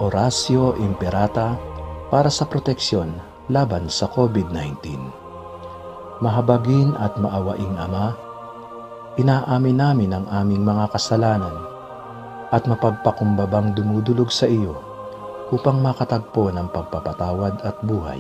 Oratio Imperata para sa proteksyon laban sa COVID-19. Mahabagin at maawaing Ama, inaamin namin ang aming mga kasalanan at mapagpakumbabang dumudulog sa iyo upang makatagpo ng pagpapatawad at buhay.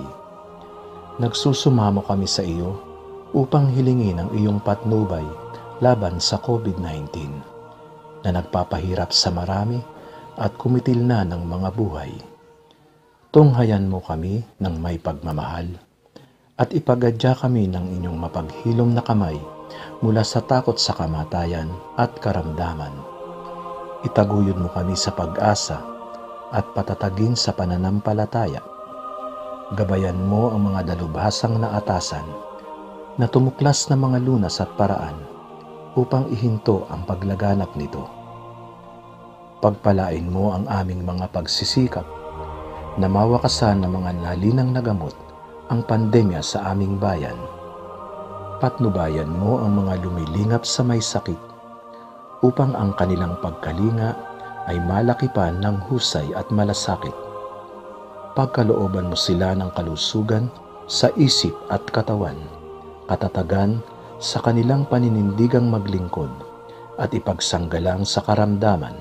Nagsusumamo kami sa iyo upang hilingin ang iyong patnubay laban sa COVID-19 na nagpapahirap sa marami at kumitil na ng mga buhay. Tunghayan mo kami ng may pagmamahal at ipagadya kami ng inyong mapaghilom na kamay mula sa takot sa kamatayan at karamdaman. Itaguyod mo kami sa pag-asa at patatagin sa pananampalataya. Gabayan mo ang mga dalubhasang naatasan na tumuklas na mga lunas at paraan upang ihinto ang paglaganap nito. Pagpalain mo ang aming mga pagsisikap na mawakasan ng mga nalinang nagamot ang pandemya sa aming bayan. Patnubayan mo ang mga lumilingap sa may sakit upang ang kanilang pagkalinga ay malakipan ng husay at malasakit. Pagkalooban mo sila ng kalusugan sa isip at katawan, katatagan sa kanilang paninindigang maglingkod at ipagsanggalang sa karamdaman.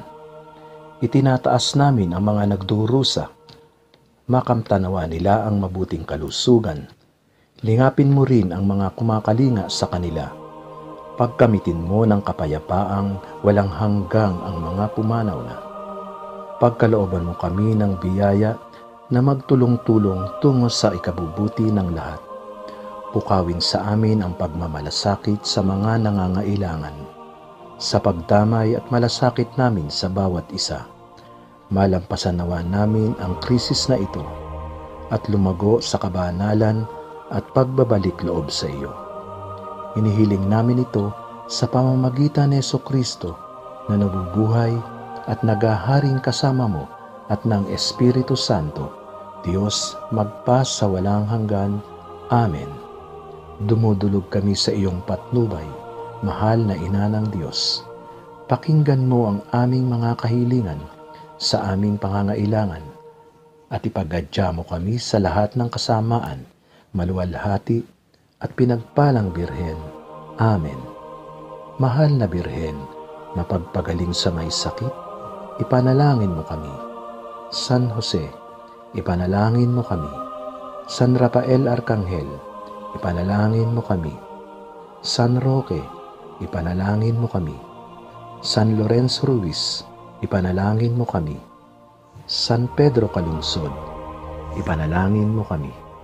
Itinataas namin ang mga nagdurusa. Makamtanawa nila ang mabuting kalusugan. Lingapin mo rin ang mga kumakalinga sa kanila. Pagkamitin mo ng kapayapaang walang hanggang ang mga pumanaw na. Pagkalooban mo kami ng biyaya na magtulong-tulong tungo sa ikabubuti ng lahat. Pukawin sa amin ang pagmamalasakit sa mga nangangailangan. Sa pagdamay at malasakit namin sa bawat isa, malampasan nawa namin ang krisis na ito at lumago sa kabanalan at pagbabalik loob sa iyo. Inihiling namin ito sa pamamagitan ni Jesucristo na nabubuhay at nagaharing kasama mo at ng Espiritu Santo, Diyos magpa sa walang hanggan. Amen. Dumudulog kami sa iyong patnubay, mahal na Ina ng Diyos. Pakinggan mo ang aming mga kahilingan sa aming pangangailangan at ipagadya mo kami sa lahat ng kasamaan, maluwalhati at pinagpalang Birhen. Amen. Mahal na Birhen, mapagpagaling sa may sakit, ipanalangin mo kami. San Jose, ipanalangin mo kami. San Rafael Arcangel, ipanalangin mo kami. San Roque, ipanalangin mo kami. San Lorenzo Ruiz, ipanalangin mo kami. San Pedro Calungsod, ipanalangin mo kami.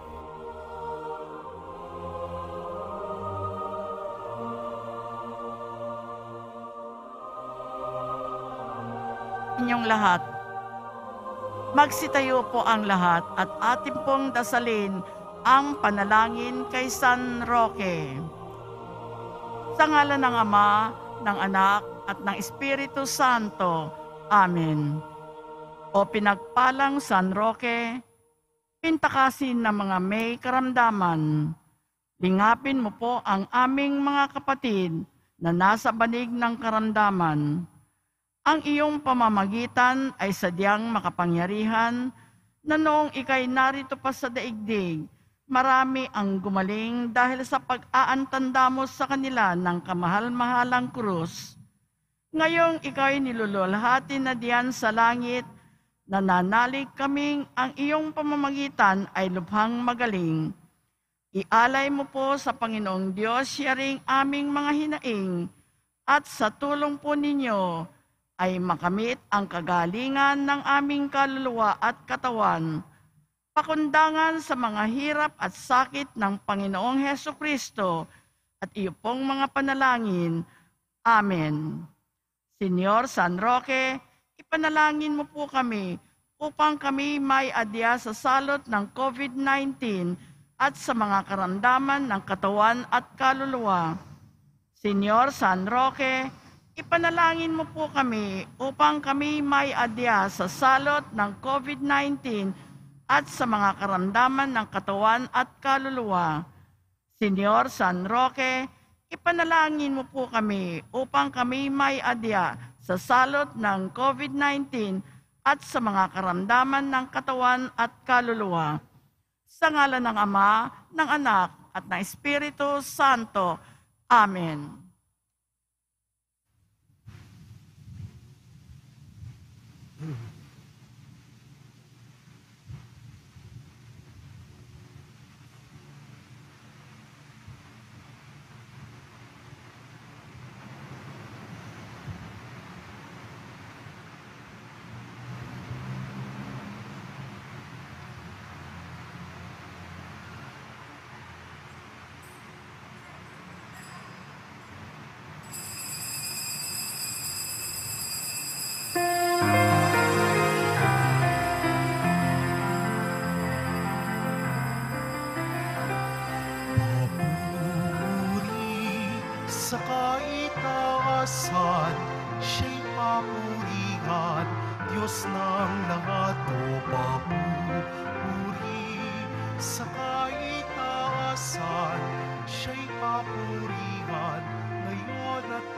Inyong lahat, magsitayo po ang lahat at atin pong dasalin ang panalangin kay San Roque. Sa ngalan ng Ama, ng Anak, at ng Espiritu Santo. Amen. O pinagpalang San Roque, pintakasin ng mga may karamdaman. Lingapin mo po ang aming mga kapatid na nasa banig ng karamdaman. Ang iyong pamamagitan ay sadyang makapangyarihan na noong ikay narito pa sa daigdig, marami ang gumaling dahil sa pag-aantanda mo sa kanila ng kamahal-mahalang krus. Ngayong ikaw'y nilululhati na diyan sa langit, nananalig kaming ang iyong pamamagitan ay lubhang magaling. Ialay mo po sa Panginoong Diyos siyaring aming mga hinaing, at sa tulong po ninyo ay makamit ang kagalingan ng aming kaluluwa at katawan, pakundangan sa mga hirap at sakit ng Panginoong Hesukristo at iyo pong mga panalangin. Amen. Senyor San Roque, ipanalangin mo po kami upang kami may adya sa salot ng COVID-19 at sa mga karamdaman ng katawan at kaluluwa. Senyor San Roque, ipanalangin mo po kami upang kami may adya sa salot ng COVID-19 at sa mga karamdaman ng katawan at kaluluwa. Senyor San Roque, ipanalangin mo po kami upang kami may adya sa salot ng COVID-19 at sa mga karamdaman ng katawan at kaluluwa. Sa ngalan ng Ama, ng Anak, at ng Espiritu Santo. Amen. Sa kaitaasan, siya'y papurihan, Diyos ng lahat o papuri. Sa kaitaasan, siya'y papurihan, ngayon at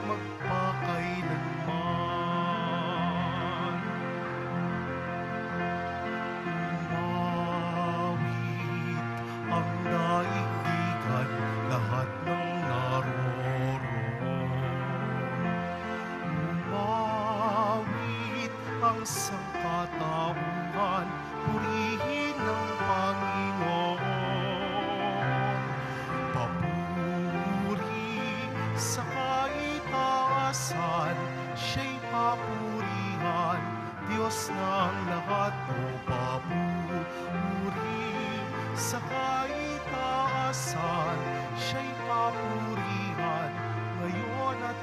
magpakailanman. Umawit ang daigdigan, lahat ng naroon. Umawit ang sangkatauhan, purihin ang Panginoon. Papuri sa kaitaasan, siya'y papurihan, Diyos ng lahat o papuri. Sa kaitaasan, siya'y papurihan, ngayon at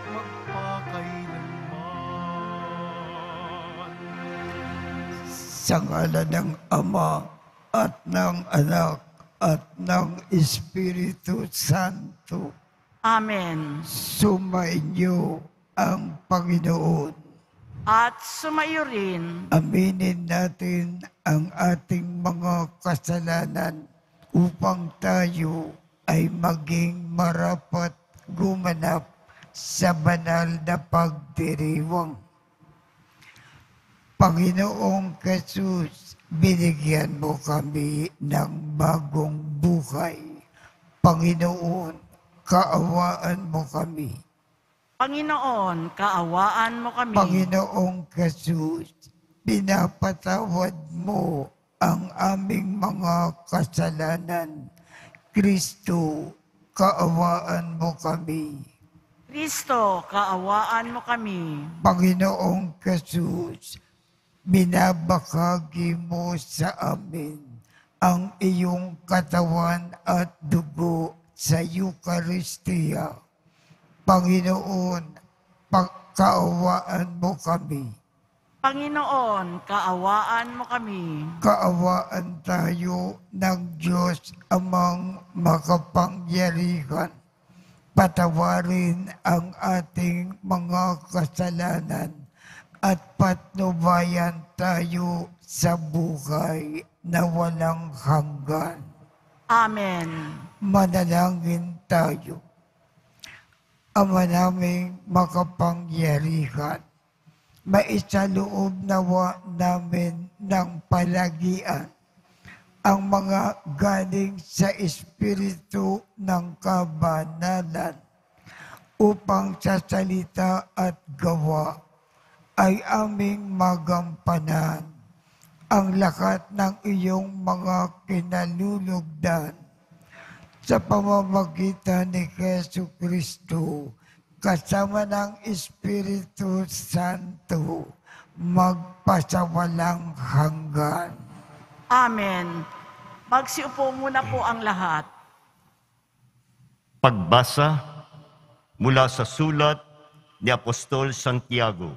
magpakailanman. Sa ngalan ng Ama at ng Anak at ng Espiritu Santo, Amen. sumainyo ang Panginoon. At sumayo rin, Aminin natin ang ating mga kasalanan upang tayo ay maging marapat gumanap sa banal na pagdiriwang. Panginoong Jesus, binigyan mo kami ng bagong buhay. Panginoon, kaawaan mo kami. Panginoon, kaawaan mo kami. Panginoong Jesus, pinapatawad mo ang aming mga kasalanan. Kristo, kaawaan mo kami. Kristo, kaawaan mo kami. Panginoong Jesus, binabahagi mo sa amin ang iyong katawan at dugo sa Eucharistia. Panginoon, kaawaan mo kami. Panginoon, kaawaan mo kami. Kaawaan tayo ng Diyos amang makapangyarihan. Patawarin ang ating mga kasalanan at patnubayan tayo sa buhay na walang hanggan. Amen. Manalangin tayo. Ama naming makapangyarihan, maisaloob nawa namin ng palagian ang mga galing sa Espiritu ng kabanalan upang sa salita at gawa ay aming magampanan ang lahat ng iyong mga kinalulugdan sa pamamagitan ni Jesucristo, kasama ng Espiritu Santo, magpasawalang hanggan. Amen. Magsiupo muna po ang lahat. Pagbasa mula sa sulat ni Apostol Santiago.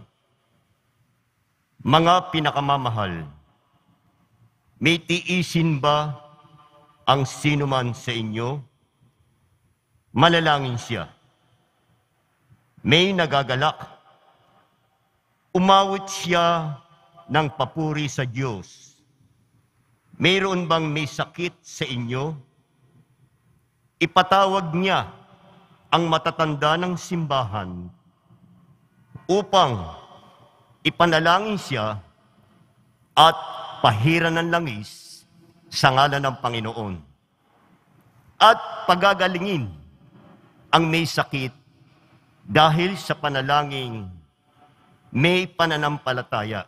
Mga pinakamamahal, may tiisin ba ang sinuman sa inyo? Manalangin siya. May nagagalak. Umawit siya ng papuri sa Diyos. Mayroon bang may sakit sa inyo? Ipatawag niya ang matatanda ng simbahan upang ipanalangin siya at pahiran ng langis sa ngalan ng Panginoon. At pagagalingin ang may sakit dahil sa panalangin may pananampalataya.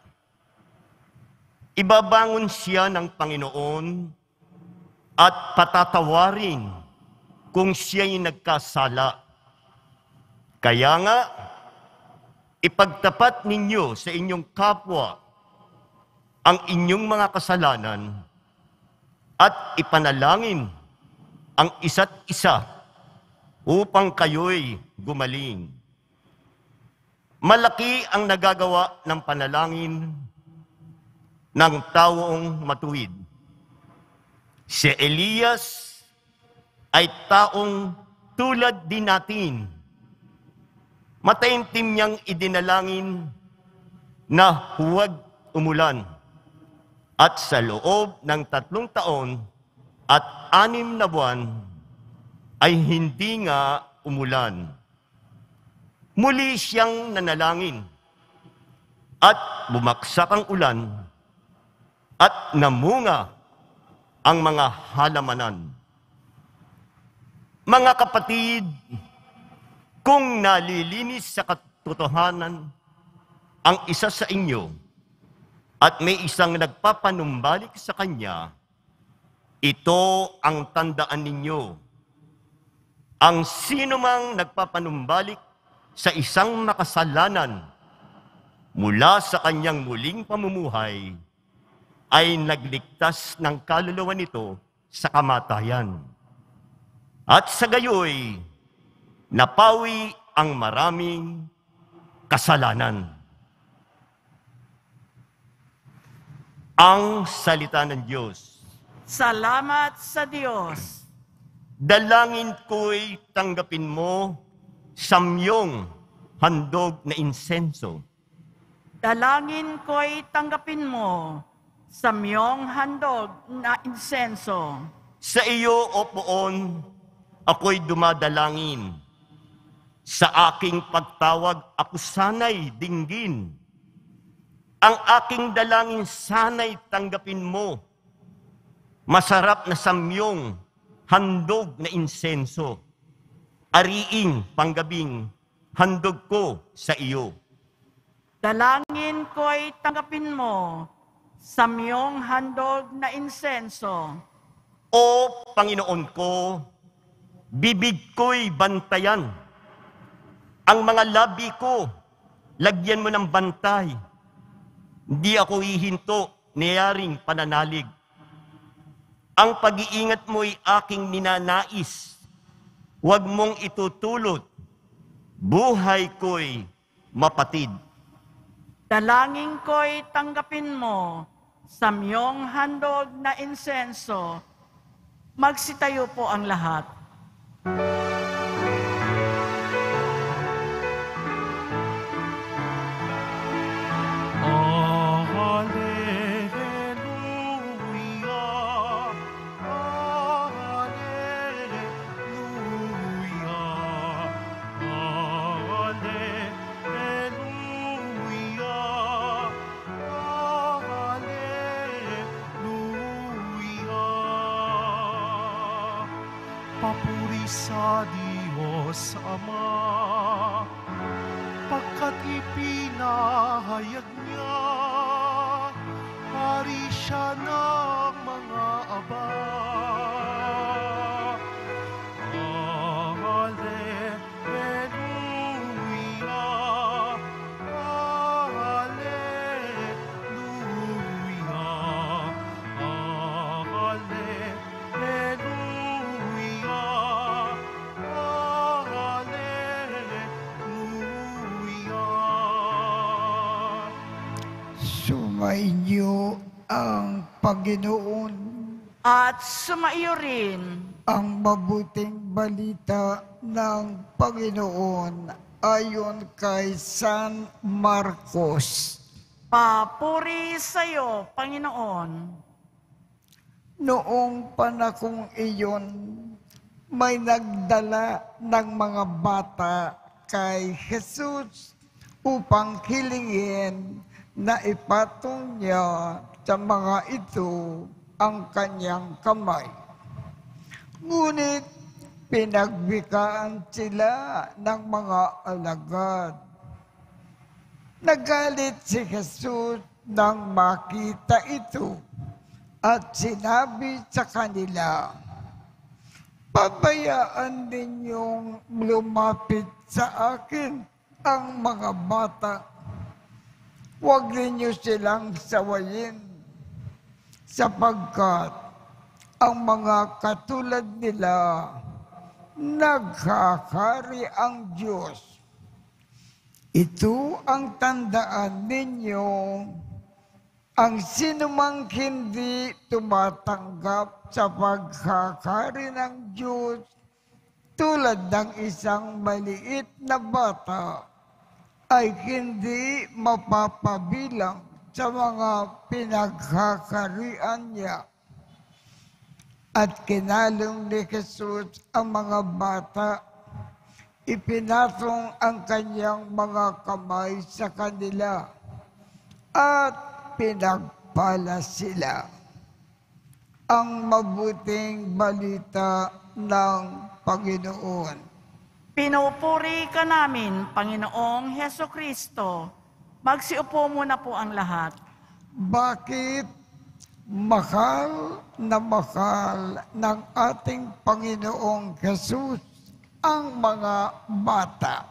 Ibabangon siya ng Panginoon at patatawarin kung siya'y nagkasala. Kaya nga, ipagtapat ninyo sa inyong kapwa ang inyong mga kasalanan at ipanalangin ang isa't isa upang kayo'y gumaling. Malaki ang nagagawa ng panalangin ng taong matuwid. Si Elias ay taong tulad din natin. Mataimtim niyang idinalangin na huwag umulan. At sa loob ng 3 taon at 6 na buwan ay hindi nga umulan. Muli siyang nanalangin at bumaksak ang ulan at namunga ang mga halamanan. Mga kapatid, kung nalilinis sa katotohanan ang isa sa inyo at may isang nagpapanumbalik sa kanya, ito ang tandaan ninyo. Ang sino mang nagpapanumbalik sa isang makasalanan mula sa kanyang muling pamumuhay ay nagligtas ng kaluluwa nito sa kamatayan. At sa gayoy, napawi ang maraming kasalanan. Ang salita ng Diyos. Salamat sa Diyos. Dalangin ko'y tanggapin mo samyong handog na insenso. Dalangin ko'y tanggapin mo samyong handog na insenso. Sa iyo, O Poon, ako'y dumadalangin. Sa aking pagtawag, ako sana'y dinggin. Ang aking dalangin sana'y tanggapin mo. Masarap na samyong handog na insenso. Ariing panggabing handog ko sa iyo. Dalangin ko'y tanggapin mo samyong handog na insenso. O Panginoon ko, bibig ko'y bantayan. Ang mga labi ko, lagyan mo ng bantay. Hindi ako hihinto, niyaring pananalig. Ang pag-iingat mo'y aking ninanais. Huwag mong itutulot. Buhay ko'y mapatid. Dalangin ko'y tanggapin mo samyong handog na insenso. Magsitayo po ang lahat. Papuri sa Diyos Ama, pagkat ipinahayag niya, hari siya ng mga aba. Sumainyo ang Panginoon, At sumaiyo rin ang mabuting balita ng Panginoon ayon kay San Marcos. papuri sa iyo, Panginoon. Noong panahong iyon, may nagdala ng mga bata kay Jesus upang hilingin na ipatong niya sa mga ito ang kanyang kamay. Ngunit pinagbikaan sila ng mga alagad. Nagalit si Jesus nang makita ito at sinabi sa kanila, "Pabayaan ninyong lumapit sa akin ang mga bata. Huwag ninyo silang sawayin, sapagkat ang mga katulad nila naghahari ang Diyos. Ito ang tandaan ninyo, ang sinumang hindi tumatanggap sa paghahari ng Diyos tulad ng isang maliit na bata ay hindi mapapabilang sa mga pinaghaharian niya." At kinalong ni Jesus ang mga bata, ipinatong ang kanyang mga kamay sa kanila at pinagpala sila. Ang mabuting balita ng Panginoon. Pinupuri ka namin, Panginoong Heso Kristo. Magsiupo muna po ang lahat. Bakit mahal ng ating Panginoong Jesus ang mga bata?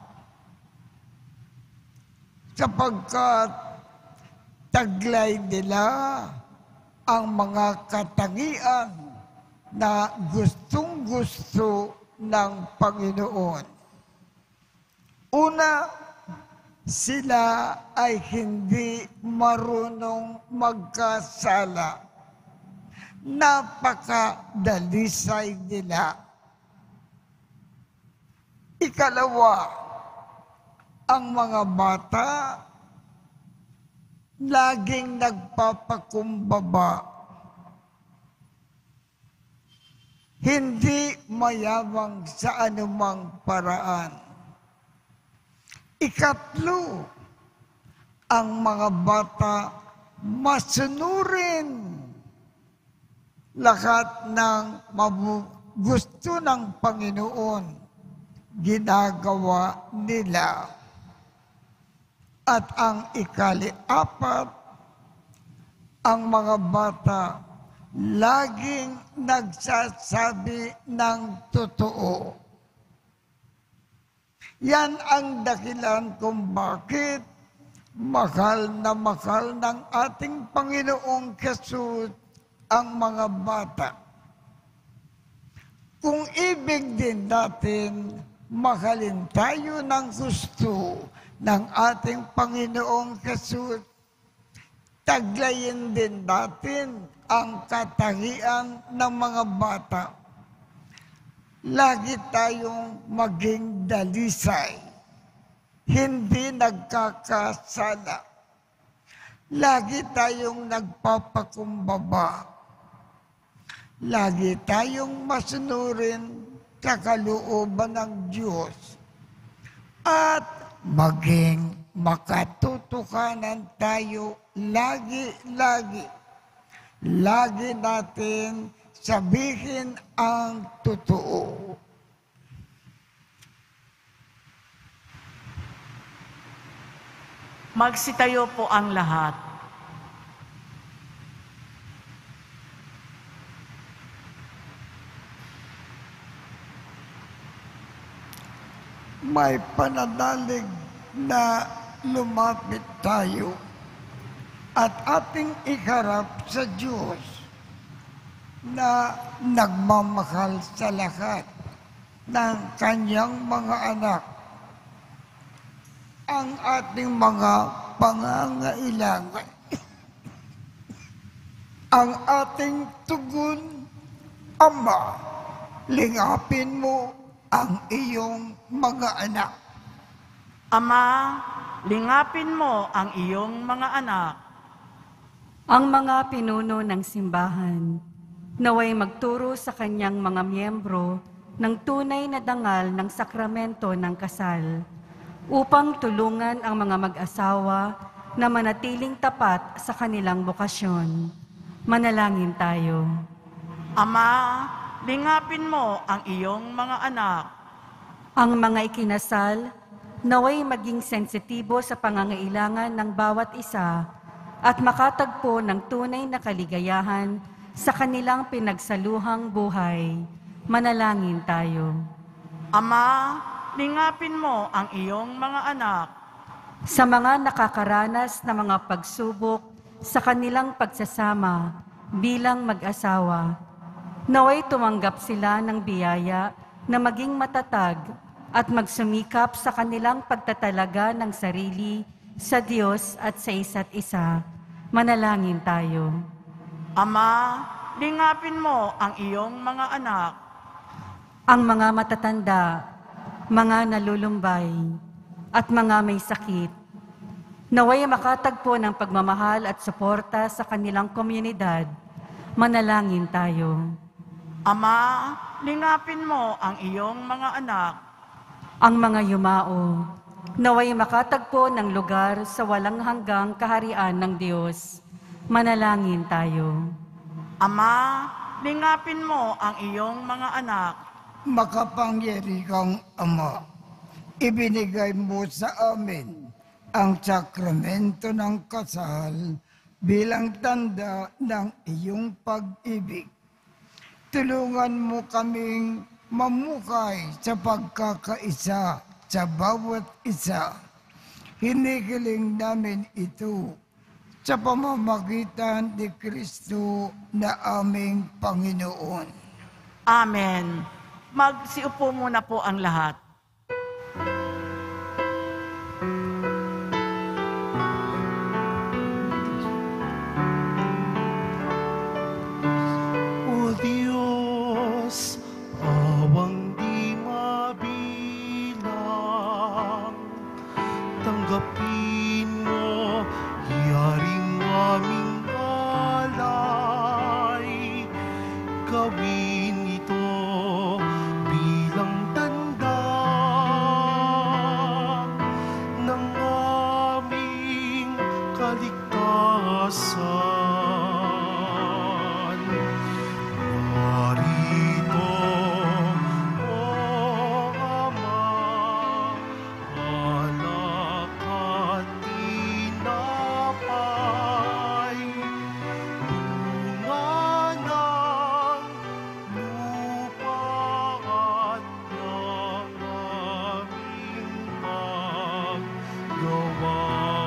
Sapagkat taglay nila ang mga katangian na gustong-gusto ng Panginoon. Una, sila ay hindi marunong magkasala. Napakadalisay nila. Ikalawa, ang mga bata laging nagpapakumbaba. Hindi mayabang sa anumang paraan. Ikatlo, ang mga bata masunurin lahat ng gusto ng Panginoon, ginagawa nila. At ang ikali-apat, ang mga bata laging nagsasabi ng totoo. Yan ang dahilan kung bakit mahal ng ating Panginoong Jesus ang mga bata. Kung ibig din natin mahalin tayo ng gusto ng ating Panginoong Jesus, taglayin din natin ang katangian ng mga bata. Lagi tayong maging dalisay, hindi nagkakasala. Lagi tayong nagpapakumbaba. Lagi tayong masunurin sa kalooban ng Diyos. At maging makatutukanan tayo lagi-lagi. Lagi natin sabihin ang totoo. Magsitayo po ang lahat. May pananalig na lumapit tayo at ating iharap sa Diyos na nagmamahal sa lahat ng kanyang mga anak. Ang ating mga pangangailangan. Ang ating tugon, Ama, lingapin mo ang iyong mga anak. Ama, lingapin mo ang iyong mga anak. Ang mga pinuno ng simbahan, naway magturo sa kanyang mga miyembro ng tunay na dangal ng sakramento ng kasal, upang tulungan ang mga mag-asawa na manatiling tapat sa kanilang bokasyon. Manalangin tayo. Ama, lingapin mo ang iyong mga anak. Ang mga ikinasal, naway maging sensitibo sa pangangailangan ng bawat isa at makatagpo ng tunay na kaligayahan sa kanilang pinagsaluhang buhay. Manalangin tayo. Ama, lingapin mo ang iyong mga anak. Sa mga nakakaranas na mga pagsubok sa kanilang pagsasama bilang mag-asawa, naway tumanggap sila ng biyaya na maging matatag at magsumikap sa kanilang pagtatalaga ng sarili sa Diyos at sa isa't isa. Manalangin tayo. Ama, lingapin mo ang iyong mga anak. Ang mga matatanda, mga nalulumbay, at mga may sakit, naway makatagpo ng pagmamahal at suporta sa kanilang komunidad. Manalangin tayo. Ama, lingapin mo ang iyong mga anak. Ang mga yumao, naway makatagpo ng lugar sa walang hanggang kaharian ng Diyos. Manalangin tayo. Ama, lingapin mo ang iyong mga anak. Makapangyarihang Ama, ibinigay mo sa amin ang sakramento ng kasal bilang tanda ng iyong pag-ibig. Tulungan mo kaming mamukay sa pagkakaisa sa bawat isa. Hinihiling namin ito sa pamamagitan ni Kristo na aming Panginoon. Amen. Magsiupo muna po ang lahat. O Diyos, awang di mabilang, tanggapin mo hiyaring aming alay, gawin ito bilang tanda ng aming kaligtasan. Narito, O Ama, alak at tinapay, bunga ng lupa at ng aming paggawa.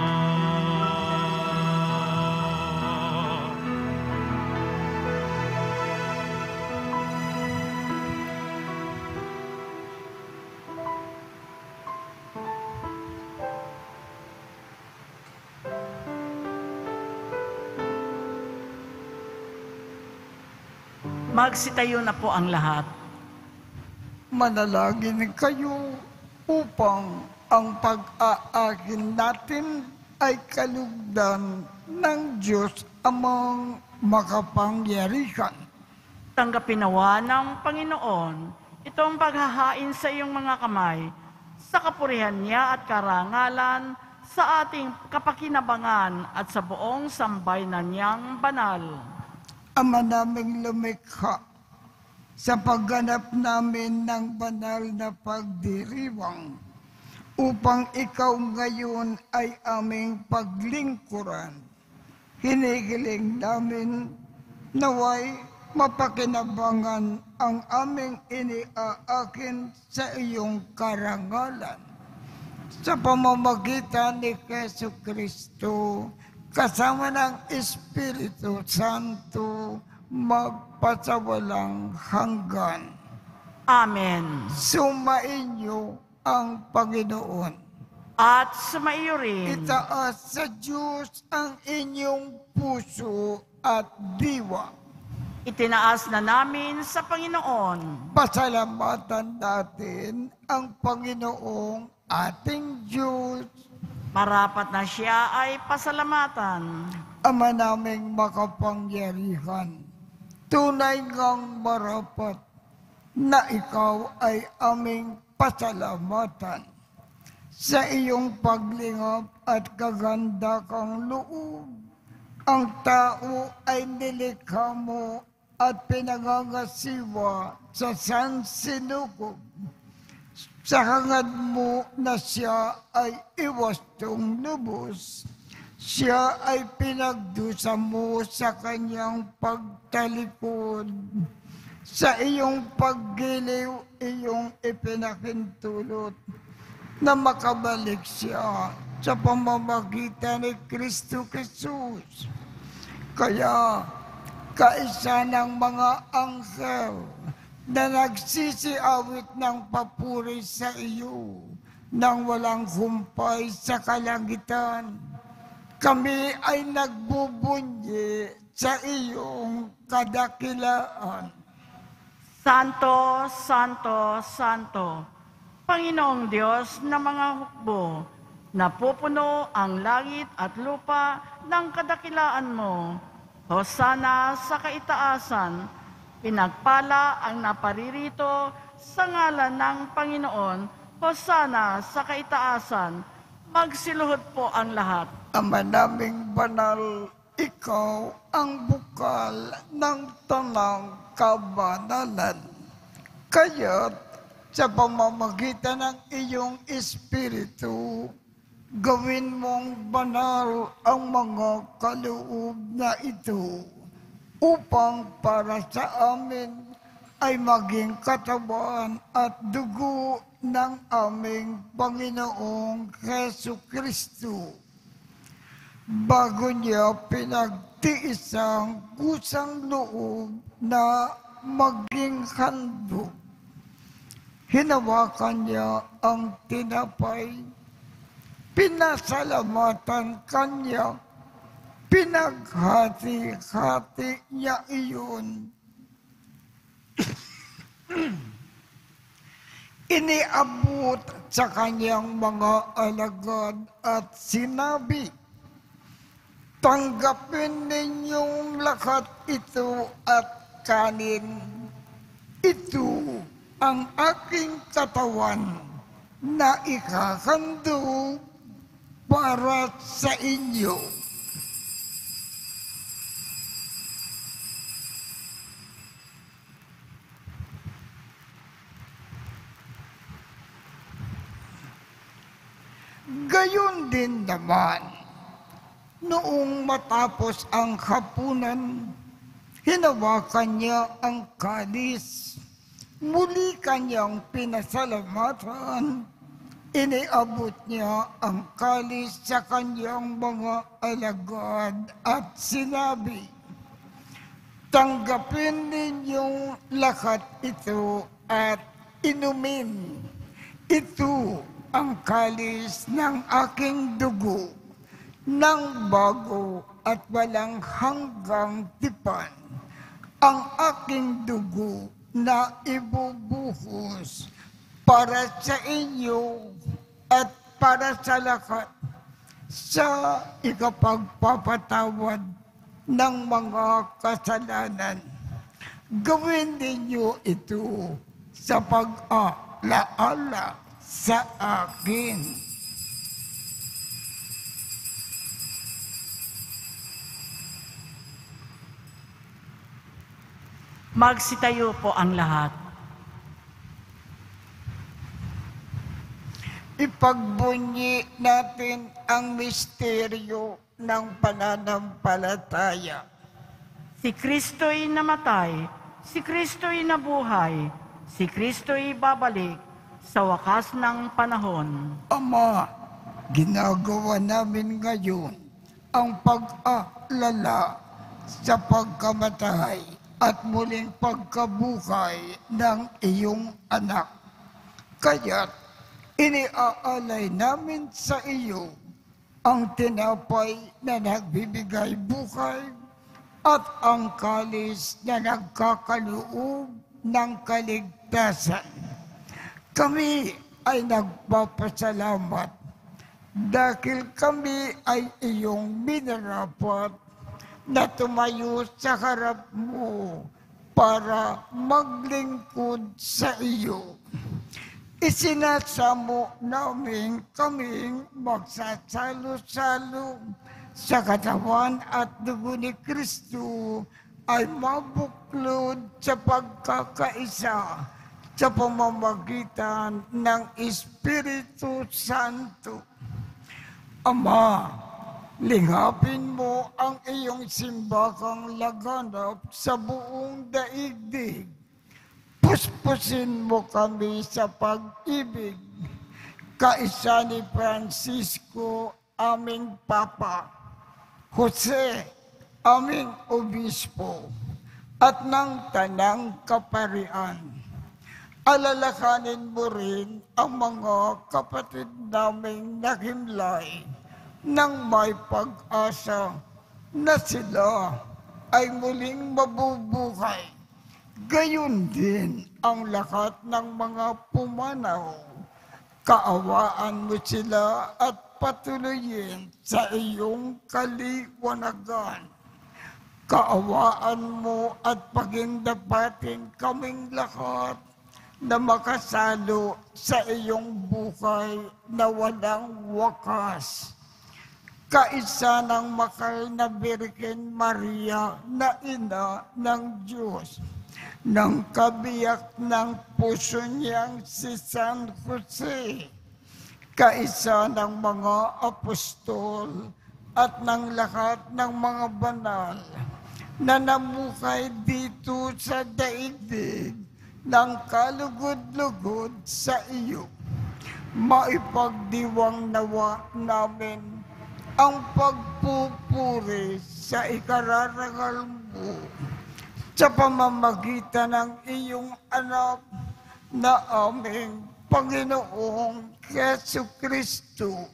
Magsitayo na po ang lahat. Manalangin kayo upang ang pag-aakin natin ay kalugdan ng Diyos amang makapangyarihan. Tanggapin nawa ng Panginoon itong paghahain sa iyong mga kamay sa kapurihan niya at karangalan sa ating kapakinabangan at sa buong sambayanan niyang banal. Ama naming lumikha, sa pagganap namin ng banal na pagdiriwang, upang ikaw ngayon ay aming paglingkuran. Hinihiling namin naway mapakinabangan ang aming iniaakin sa iyong karangalan. Sa pamamagitan ni Jesu Kristo, kasama ng Espiritu Santo, magpasawalang hanggan. Amen. Sumainyo ang Panginoon. At sumaiyo rin. Itaas sa Diyos ang inyong puso at diwa. Itinaas na namin sa Panginoon. Pasalamatan natin ang Panginoong ating Diyos. Marapat na siya ay pasalamatan. Ama naming makapangyarihan, tunay ngang marapat na ikaw ay aming pasalamatan Sa iyong paglingap at kaganda kang loob, ang tao ay nilikha mo at pinangangasiwa sa sansinukob. Sa hangad mo na siya ay iwastong lubos, siya ay pinagdusa mo sa kanyang pagtalikod. Sa iyong paggiliw, iyong ipinakintulot na makabalik siya sa pamamagitan ni Kristo Jesus. Kaya, kaisa ng mga anghel na nagsisiawit ng papuri sa iyo nang walang humpay sa kalangitan, kami ay nagbubunyi sa iyong kadakilaan. Santo, Santo, Santo, Panginoong Diyos na mga hukbo, napupuno ang langit at lupa ng kadakilaan mo. Hosana sa kaitaasan, pinagpala ang naparirito sa ngalan ng Panginoon. Hosana sa kaitaasan, magsiluhod po ang lahat. Ama naming banal, ikaw ang bukal ng tanang kabanalan. Kaya't sa pamamagitan ng iyong Espiritu, gawin mong banal ang mga kaloob na ito upang para sa amin ay maging katawan at dugo ng aming Panginoong Jesucristo. Bago niya pinagtiis ang kusang loob na maging handog, hinawakan niya ang tinapay, pinasalamatan kanya, pinaghati-hati niya iyon. Iniabot sa kanyang mga alagad at sinabi, tanggapin ninyong lahat ito at kanin. Ito ang aking katawan na ikahandog para sa inyo. Gayon din naman, noong matapos ang hapunan, hinawakan niya ang kalis. Muli kanyang pinasalamatan. Iniabot niya ang kalis sa kanyang mga alagad at sinabi, tanggapin ninyong lahat ito at inumin. Ito ang kalis ng aking dugo, ng bago at walang hanggang tipan, ang aking dugo na ibubuhos para sa inyo at para sa lahat sa ikapagpapatawad ng mga kasalanan. Gawin ninyo ito sa pag-alaala sa akin. Magsitayo po ang lahat. Ipagbunyi natin ang misteryo ng pananampalataya. Si Kristo'y namatay, si Kristo'y nabuhay, si Kristo'y babalik sa wakas ng panahon. Ama, ginagawa namin ngayon ang pag-aalala sa pagkamatay at muling pagkabuhay ng iyong anak. Kaya't iniaalay namin sa iyo ang tinapay na nagbibigay buhay at ang kalis na nagkakaloob ng kaligtasan. Kami ay nagpapasalamat dahil kami ay iyong minarapat na tumayo sa harap mo para maglingkod sa iyo. Isinasamo namin kaming magsasalo-salo sa katawan at dugo ni Kristo ay mabuklod sa pagkakaisa sa pamamagitan ng Espiritu Santo. Ama, lingapin mo ang iyong simbakang laganap sa buong daigdig. Puspusin mo kami sa pag-ibig, kaisa ni Francisco, aming Papa, Jose, aming Obispo, at ng Tanang Kaparian. Alalakanin mo rin ang mga kapatid naming nakimlay nang may pag-asa na sila ay muling mabubuhay. Gayon din ang lahat ng mga pumanaw. Kaawaan mo sila at patuloyin sa iyong kaliwanagan. Kaawaan mo at pagindapatin kaming lahat na makasalo sa iyong buhay na walang wakas. Kaisa ng makal na Birhen Maria na ina ng Diyos, ng kabiyak ng puso niyang si San Jose, kaisa ng mga apostol at ng lahat ng mga banal na namukay dito sa daigdig ng kalugod-lugod sa iyo. Maipagdiwang nawa namin ang pagpupuri sa ikararangal mo sa pamamagitan ng iyong anak na aming Panginoong Jesucristo.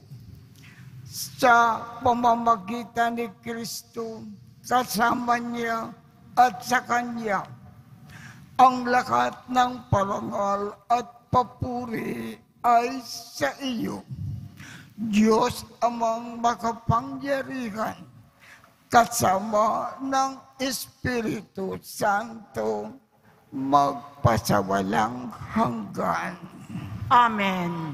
Sa pamamagitan ni Kristo, kasama niya at sa Kanya, ang lahat ng parangal at papuri ay sa iyo, Diyos amang makapangyarihan, kasama ng Espiritu Santo, magpasawalang hanggan. Amen.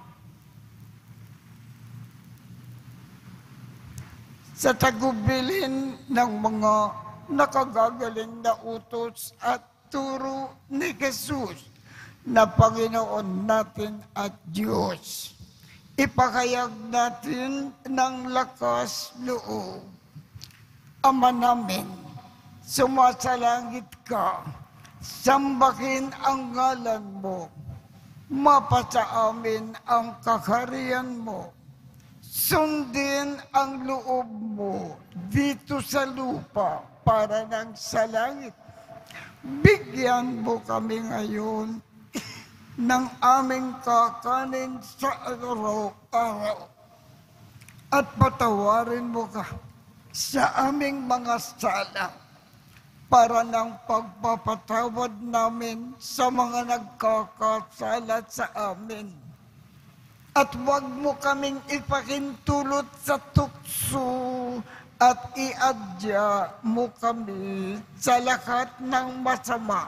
Sa tagubilin ng mga nakagagaling na utos at turo ni Jesus na Panginoon natin at Diyos, ipakayag natin ng lakas loob. Ama namin, sumasalangit ka, sambahin ang ngalan mo, mapasa amin ang kaharian mo, sundin ang loob mo dito sa lupa para ng sa langit. Bigyan mo kami ngayon ng aming kakanin sa araw-araw at patawarin mo ka sa aming mga sala para ng pagpapatawad namin sa mga nagkakasala sa amin. At huwag mo kaming ipakintulot sa tukso at iadya mo kami sa lahat ng masama.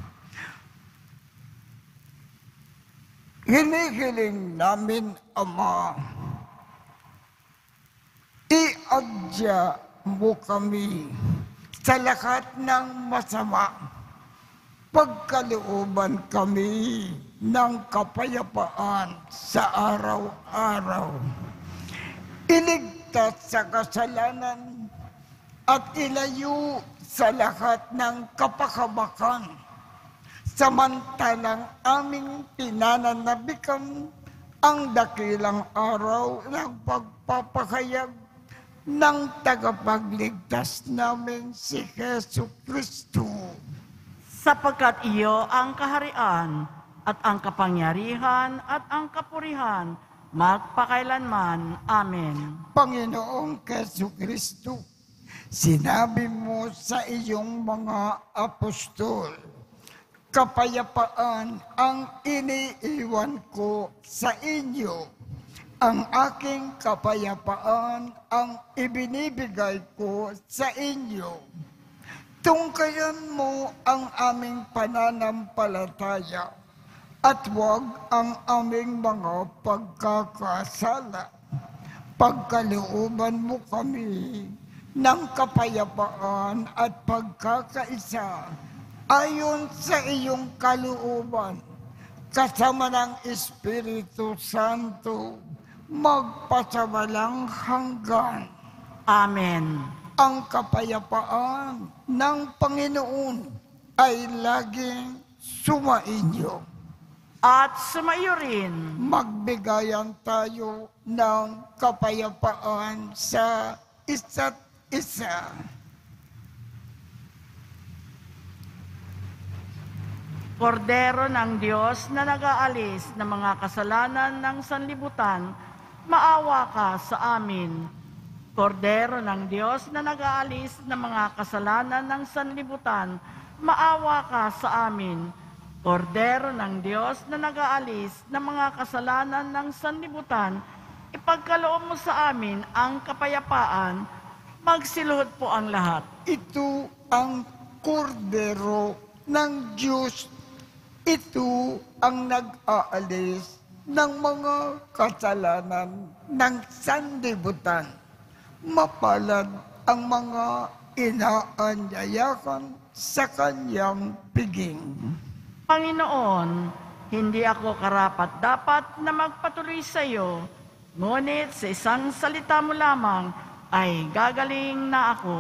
Hinihiling namin, Ama, iadya mo kami sa lahat ng masama. Pagkalooban kami ng kapayapaan sa araw-araw. Iligtas sa kasalanan at ilayo sa lahat ng kapakamakan. Samantalang aming pinananabikan ang dakilang araw ng pagpapahayag ng tagapagligtas namin si Jesucristo. Sapagkat iyo ang kaharian at ang kapangyarihan at ang kapurihan magpakailanman. Amen. Panginoong Jesucristo, sinabi mo sa iyong mga apostol, kapayapaan ang iniiwan ko sa inyo. Ang aking kapayapaan ang ibinibigay ko sa inyo. Tungkayan mo ang aming pananampalataya at huwag ang aming mga pagkakasala. Pagkalooban mo kami ng kapayapaan at pagkakaisa ayon sa iyong kalooban, kasama ng Espiritu Santo, magpasawalang hanggan. Amen. Ang kapayapaan ng Panginoon ay laging sumainyo. At sumayo rin. Magbigayan tayo ng kapayapaan sa isa't isa. Kordero ng Diyos na nag-aalis ng mga kasalanan ng sanlibutan, maawa ka sa amin. Kordero ng Diyos na nag-aalis ng mga kasalanan ng sanlibutan, maawa ka sa amin. Kordero ng Diyos na nag-aalis ng mga kasalanan ng sanlibutan, ipagkaloob mo sa amin ang kapayapaan. Magsiluhod po ang lahat. Ito ang kordero ng Diyos. Ito ang nag-aalis ng mga kasalanan ng sanlibutan. Mapalad ang mga inaanyayakan sa kanyang piging. Panginoon, hindi ako karapat-dapat na magpatuloy sa iyo, ngunit sa isang salita mo lamang ay gagaling na ako.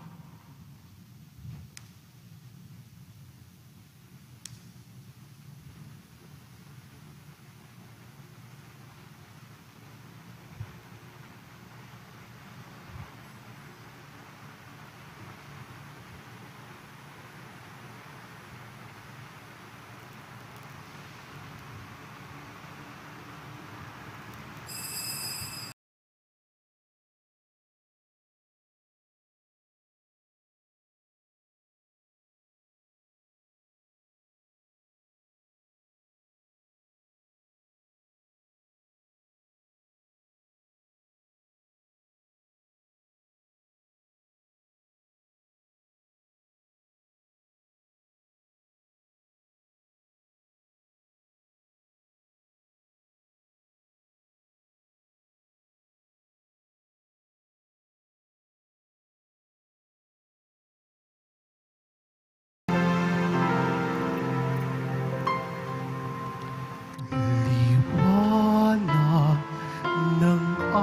Liwanag ng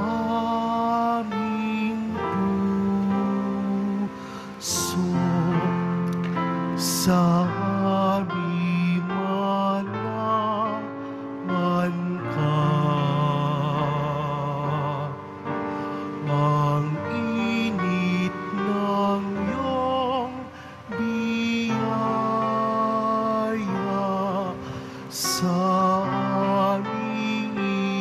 aming puso, sa aming malaman ka. Ang init ng iyong biyaya sa aming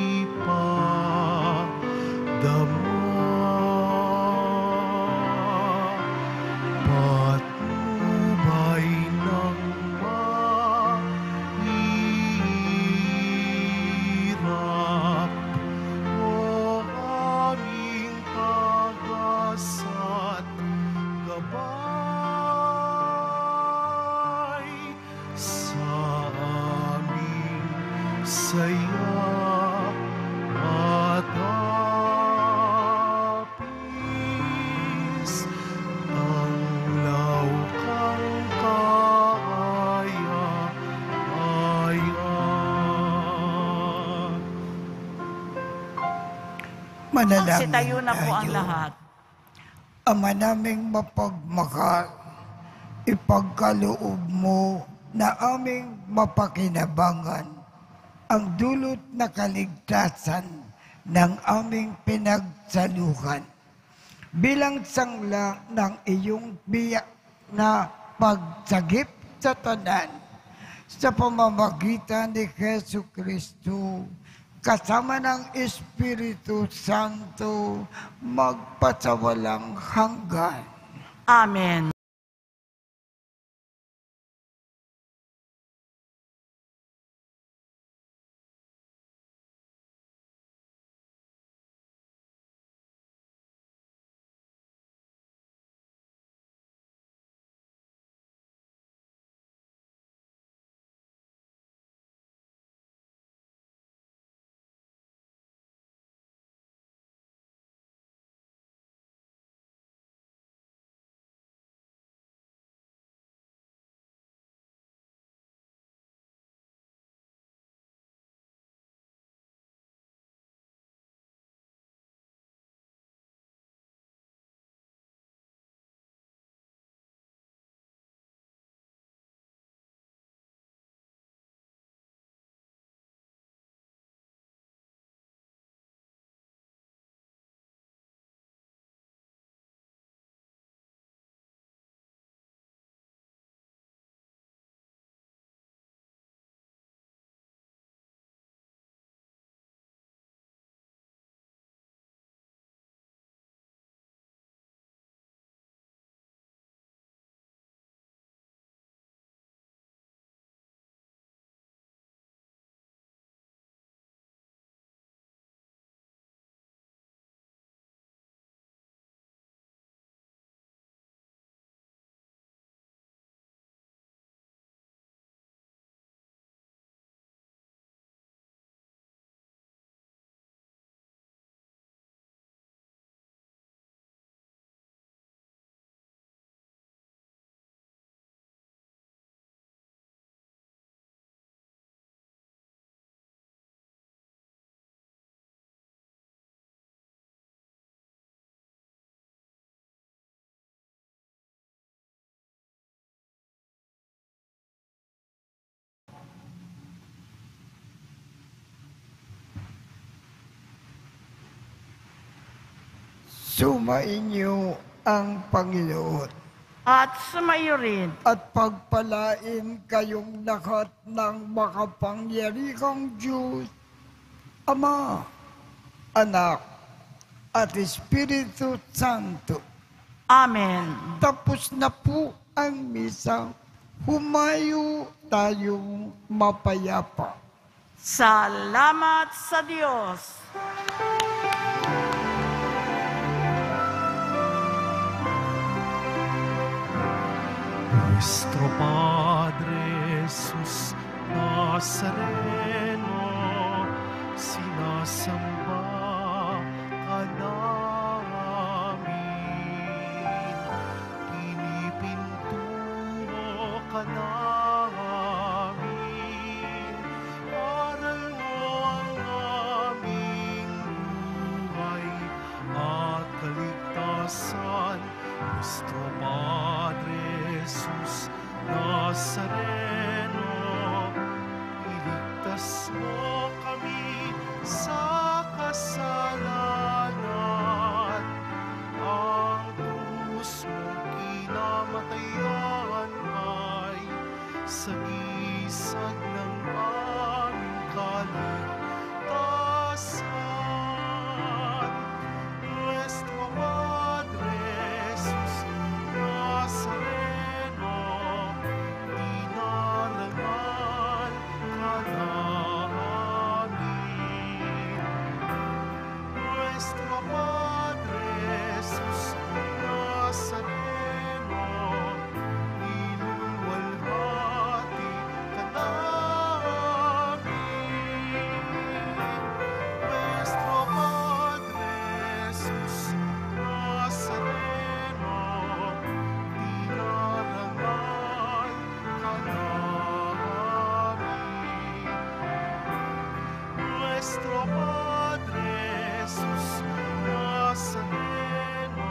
ipadama. Patnubay ng mahirap, o aming tagasat gabay sa aming saya at hapis, tanglaw kang kaaya-aya. Manalangin Magsitayo na po ang tayo. lahat. Ama naming mapagmahal, ipagkaloob mo na aming mapakinabangan ang dulot na kaligtasan ng aming pinagsaluhan bilang sangla ng iyong biyak na pagsagip sa tanan sa pamamagitan ni Jesu Kristo, kasama ng Espiritu Santo, magpasawalang hanggan. Amen. Sumainyo ang Panginoon At sumaiyo rin. at pagpalain kayong lahat ng makapangyarihang Diyos, Ama, Anak, at Espiritu Santo. Amen. Tapos na po ang misa. Humayo tayong mapayapa. Salamat sa Diyos. Nuestro Padre Jesus Nazareno, sinasamba ka namin, pinipinturo ka namin, aral mo ang aming buhay at kaligtasan. Nuestro Padre Jesus Nazareno, iligtas mo kami sa kasalanan. Ang krus mong kinamatayan ay sagisag ng aming kaligtasan. Nuestro Padre Jesus Nazareno, dinarangal ka namin. Nuestro Padre Jesus Nazareno, niluluwalhati ka namin. Nuestro Padre Jesus Nazareno, dinarangal ka namin. Nuestro Padre Jesus Nazareno,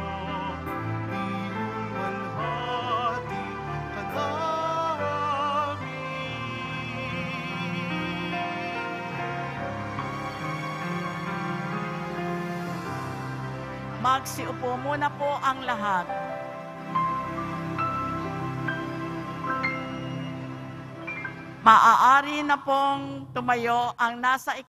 niluluwalhati ka namin. Magsiupo muna po ang lahat. Maaari na pong tumayo ang nasa